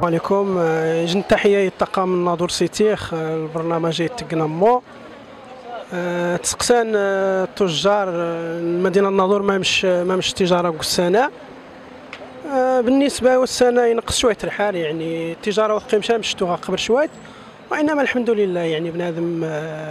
عليكم. جن تحية الطاقم الناظور سيتيخ البرنامج تقنمو تسقسان التجار المدينة الناظور ما مش تجارة قسانة بالنسبة والسنة ينقص شوية الحال، يعني التجارة وقيمشها مشتوها قبل شوية، وإنما الحمد لله يعني بنادم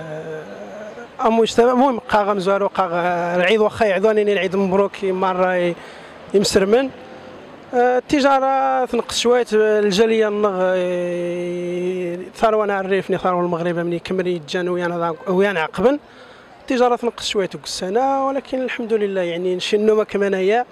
المهم قاغا مزوارو قاغا العيد واخا يعذوني العيد مبروك مرة يمسرمن التجارة تنقص شوية. الجالية النغ ثروة الريف ثروة المغرب من كمري جان ويانا عقبا التجارة تنقص شوية السنة، ولكن الحمد لله يعني نشنو ما كمان هي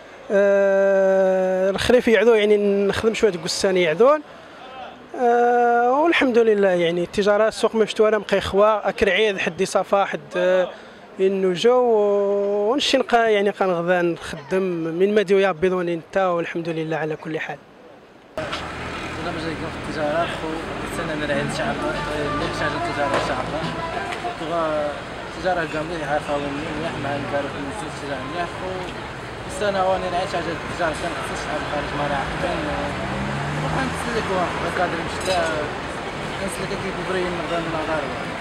الخريف يعذو يعني نخدم شوية السنة يعذون والحمد لله يعني التجارة السوق مفتوحة مقي خوا أكرعيد حدي صفا حد انه جو ونمشي يعني كنغدا نخدم من ماديو يابيضوني انت والحمد لله على كل حال. انا مجا في التجاره خو السنه من عند شعب اللي شاج التجاره شعب تبغى التجاره كامله عارفه وين مليح مع الكارو في التجاره مليح خو السنه وانا نعيش على التجاره كان خص شعب خارج ما نعقبان وكان تسلك واحد قادر نمشي نسلك كيف برين نقدر نغار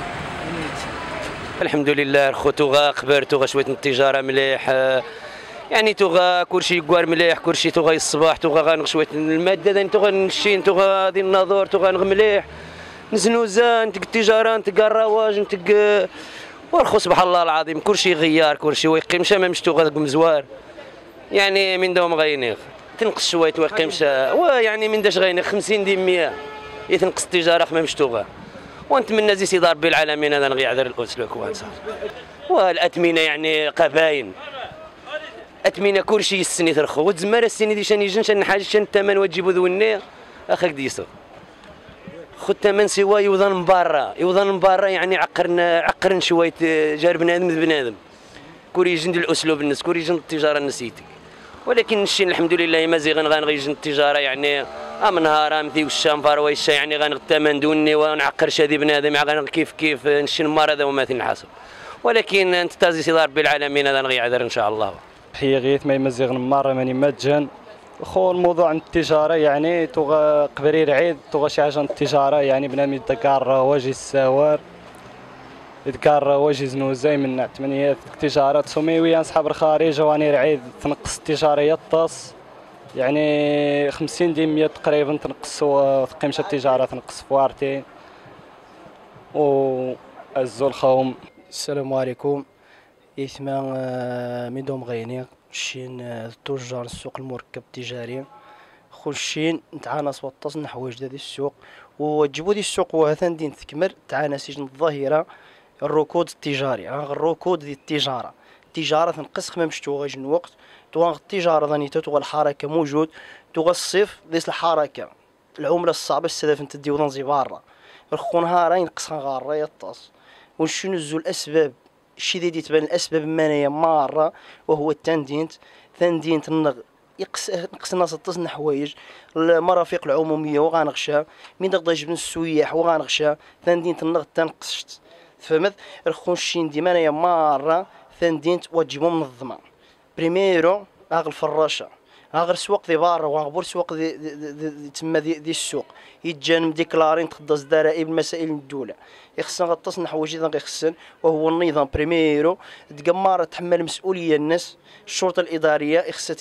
الحمد لله خو توغا قبر توغا شويه التجاره مليح، يعني توغا كلشي كوار مليح كلشي توغا الصباح توغا غنغ شويه الماده داني توغا نشين توغا ديال الناظور توغا نغ مليح نزنوزان نتق التجاره نتق الرواج نتق ورخو سبحان الله العظيم كلشي غيار كلشي ويقيمشا ما مشتوغا مزوار يعني من دوم غينيغ تنقص شويه ويقيمشا ويعني من داش غينيغ 50 ديال 100 يتنقص التجاره ما مشتوغا ونتمنى زي سيدي ربي العالمين هذا نغيعذر الاسلوك وانصار والاثمنه يعني قباين اثمنه كلشي السني ترخو وتزمر السني دي شان شان حاجه شان الثمن وتجيبو ذوني اخاك ديسو خو الثمن سوا يوضن من برا يعني عقرن شويه جار بنادم بنادم كوري يجند الاسلوب الناس كوري يجند التجاره نسيتك، ولكن الشين الحمد لله مازيغن غنغيجن التجاره يعني نهار امثي والشام فارويشا يعني غنغتمن دوني ونعقر شادي بنادم غنغ كيف نشن مار هذا وما تنحاسب، ولكن انت تازي سيدي ربي العالمين هذا نغيعذر ان شاء الله. حيا غيث ما يمزيغن مره ماني مجان خو الموضوع عن التجاره يعني توغا قبرير عيد توغا شي حاجه التجاره يعني بنادم يتذكر واجي السوار يذكر واجي زنوزاي من ثمانيات التجارات سميويه اصحاب الخارج واني العيد تنقص التجاره يطاس يعني 50 ديال 100 تقريبا تنقصوا قيمه التجاره تنقص فوارتين و الزول خوم. السلام عليكم. اسمع ميدوم غيني شين التجار السوق المركب التجاري خشين نتعانس وطاس نحوايج ديال السوق وتجيبوا ديال السوق وهثان دين تكمل تعانس يجن الظاهره الركود التجاري الركود ديال التجاره تنقص خمام مشتوغا جن وقت توغ التجاره ظنيته توغ الحركه موجود توغ الصيف ديس الحركه العمله الصعبه السلف انت دي وطن برا الخو نهار ينقص غاره يطاس وشنو زو الاسباب الشي دي تبان الاسباب مانيه ماره وهو التندينت النغ نقص الناس تصنع حوايج المرافق العموميه وغنغشا من نقدر نجيب السياح وغنغشا ثاندينت النغ تنقصت فهمت الخونشين ديما انايا ماره ثاندينت وتجيبو منظمه بريميرو اغ الفراشه اغ السوق دي بارا وغبور سوق دي تما دي السوق يتجانب ديكلارين تخدز ضرائب مسائل الدوله يخصنا غتصنع حوايج اذا غيخصن وهو النظام بريميرو تقمار تحمل مسؤوليه الناس الشرطه الاداريه يخصها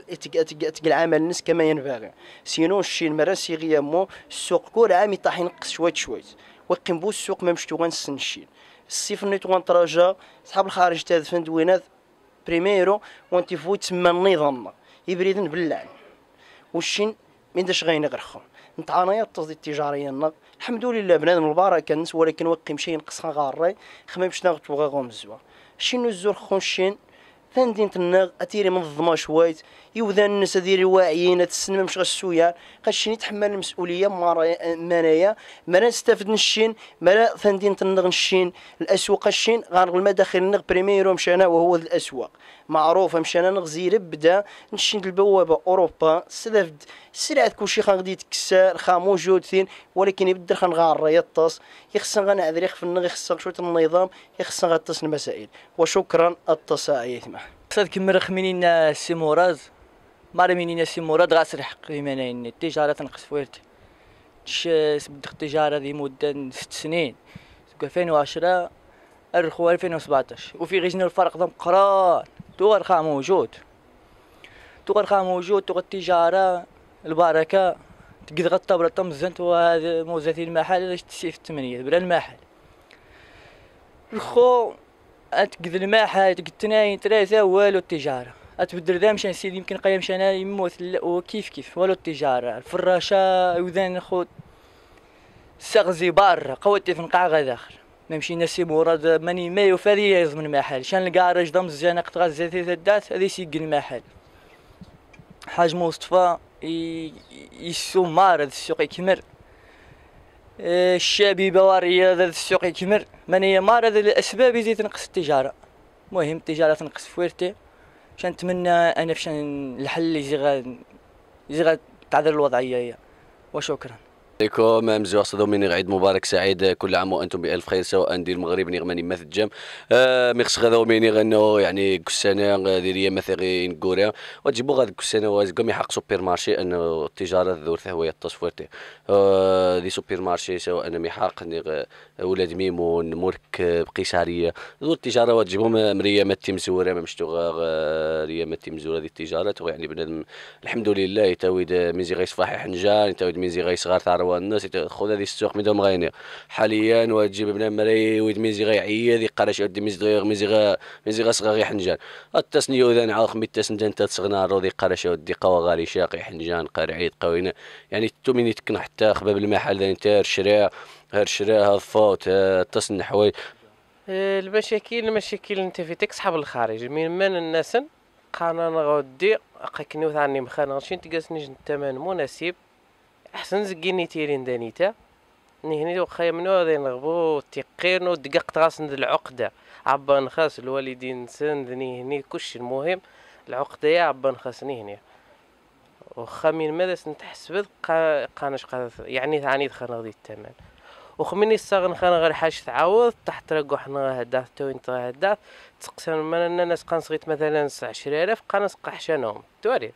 تقل عمل الناس كما ينبغي سينو الشين مراسي غيامو السوق كل عام يطيح ينقص شويه ويقيم بو السوق ما مشتو غنسن الشين الصيف نيت غنتراجا صحاب الخارج تاع فندوينات بريميرو وانت فوت تما النظام يبريدن باللعن والشين من داش غينغرخو نتعانيات تصدي التجاريه الحمد لله بنادم البركه الناس ولكن وقيم شي نقص غاري خمام باش ناخذ بغا غومزوا شنو الزور خونشين ثاندين تناغ اتيري منظمه شويت يوذان الناس ديال الواعيين تسنم مش غسويا خاصني يتحمل المسؤوليه مانايا ما نستافد نشين ما ثاندين تناغ نشين الاسواق الشين غير المداخل نغ بريميرو مشانا وهو الاسواق معروفه مشانا نغزير بدا نشين البوابه اوروبا سلافد سلعه كلشي غادي يتكسر خا موجود ثين ولكن يبدا خنغار يطاس يخصنا غنعذر يخفن يخصنا شويه النظام يخصنا غطس المسائل وشكرا التصاعي يتمح صاد كمل خمينين سي مراد ماري منين سي مراد غاسر حق يمانين التجاره تنقص فويرتي بدأت التجارة ذي مدة 6 سنين 2010 الرخو 2017 وفي غيجنا الفرق ضم قران تو الرخاء موجود تو التجارة البركة تقدر الطبلة طمزنت وهذا موزتي المحل تسيف 8 بلا المحل الخو أتقدر المحل تقتناين 3 والو التجارة أتبدل ذا مشان سيدي يمكن قيم شانا يموت وكيف والو التجارة الفراشة وذان خود سغزي بار قوتي في نقع غداخل نمشي نسي مراد ماني ما يفادي يزمن المحل شان الكراج ضم الزناق تغزاتي ذات هذه سيق المحل حاج مصطفى يسومار هذا السوق يكمر الشابي بوارية هذا السوق يكمر ماني مار هذا الأسباب يزيد تنقص التجارة مهم التجارة تنقص فويرتي شان نتمنى أنا فشان الحل يزيغ تعذر الوضعية وشكرا عليكم مزوغ صدوميني عيد مبارك سعيد كل عام وانتم بالف خير سواء ديال المغرب نغماني مثجم ميخش غدا وميني غنو يعني كسانه ديريه مثلا نقوريا وتجيبوا غاد كسانه وازقم يحق سوبر مارشي انه التجاره ذور هو التصفيرتي دي سوبر مارشي سواء انا ميحق ولاد ميمون مركب قيساريه ذور التجاره وتجيبهم مريه متي مزوره ما مشتوغه ريه متي مزوره دي التجاره يعني بنادم الحمد لله تاويد ميزي غيس فاحي حنجان تاويد ميزي غيس غار والناس خذ هذه السوق ميدهم غاينه حاليا وتجيب بنا مري ويدميزي غيعيا ذي قراش ودي ميزي غا صغا غي حنجان التسنيو ذا نعاود خميت تسنجان تسغنا رو ذي قراش ودي قوا غالي شاقي حنجان قرعيد قوينا يعني توميني تكن حتى خباب المحل ذا انت هالشراء هذا فوت تصن حوايج المشاكل انت في تكسحب الخارج من الناس قانا نغودي اقاكني وثاني مخانا شين تقاسني الثمن مناسب احسن زكيني تيرين دانيتا هني وخا منو هذا نغبو تيقينو دقق تغاسن العقده عبا نخاس الوالدين سندني هني كلشي المهم العقده يا عبا نخاسني هنا وخا من ماذا نتحسب قاناش يعني ثاني دخلنا غادي الثمن وخمني الصاغ نخانا غير حاجه تعاوض تحت راه حنا هداف تو انت هداف تقسم من الناس قنصغيت مثلا 10000 قنص قحشانهم تواري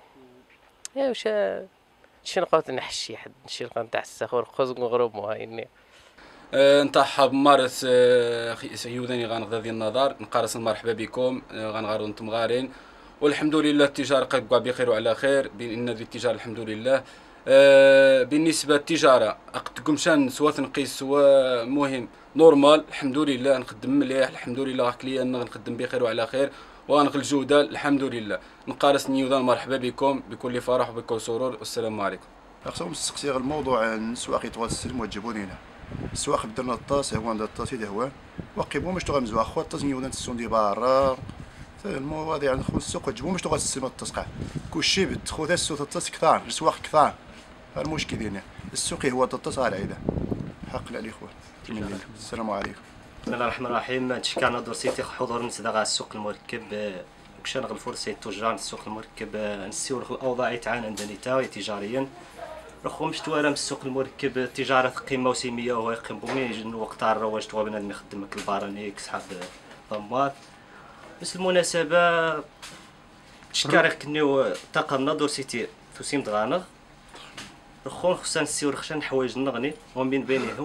يا واش شنو قلت نحشي حد نشيل تاع السخور خوز نغرب مهايني نتاع مارس يوداني غنغدا ديال النظر نقارس مرحبا بكم غنغارو نتم غارين والحمد لله التجاره قد بخير وعلى خير بين ان التجاره الحمد لله بالنسبه للتجاره اقدكم شان سوا تنقيس سوا مهم نورمال الحمد لله نخدم مليح الحمد لله كليان نخدم بخير وعلى خير وغنغ الجوده الحمد لله نقارس نيوذان مرحبا بكم بكل فرح وبكل سرور والسلام عليكم. خصهم نستقسي الموضوع السواق يتغال السلم وتجيبوني هنا السواق بدلنا الطاس هو عند الطاس يده هو وقيبو باش تغال مزوا خو الطاس نيوذان تسوندي برا المواضيع نخو السوق وتجيبو باش تغال السلم التسقع كلشي بتخو ذا السوق الطاس كثار السواق كثار المشكل هنا السوق هو الطاس على عيده حق الاخوه السلام عليكم. بسم الله الرحمن الرحيم تشكرنا دورسيتي حضور نسدا على السوق المركب كشان غل فرصه تجار السوق المركب نسيو الاوضاع يتعانى عندنا تاوي تجاريا رخو مشتوى من السوق المركب تجاره قيمه موسميه وهو يقيم بومي وقت الرواج تو بنادم يخدم البارانيك صحاب ضمات بس المناسبه تشكارك كنيو طاقمنا دورسيتي توسيم دغانغ رخو خصنا نسيو رخشان حوايج نغني ومن بينهم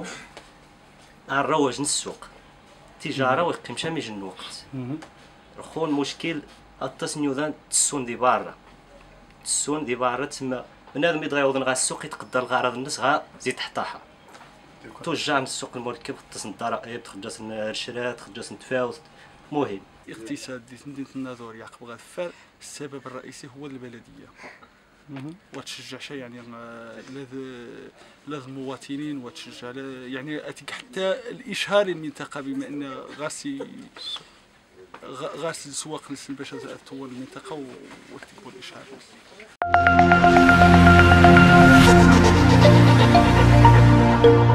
الرواج السوق تجاره ويقيم شامي جن وقت رخو المشكل التصنيو ذا تسون دي بارا تما بنادم يتغيوض غا السوق يتقدر الغرض الناس غا زيد حطاها توجع من السوق المركب خصنا الضرائب تخجس الشراء تخجس تفاوت مهم اقتصاد مدينة الناظور يعقب غفار السبب الرئيسي هو البلدية وتشجع شيء يعني لازم المواطنين وتشجع يعني اتيك حتى الاشهار المنطقه بما ان غاسي السواق باش تطول المنطقه وتكتبوا الاشهار.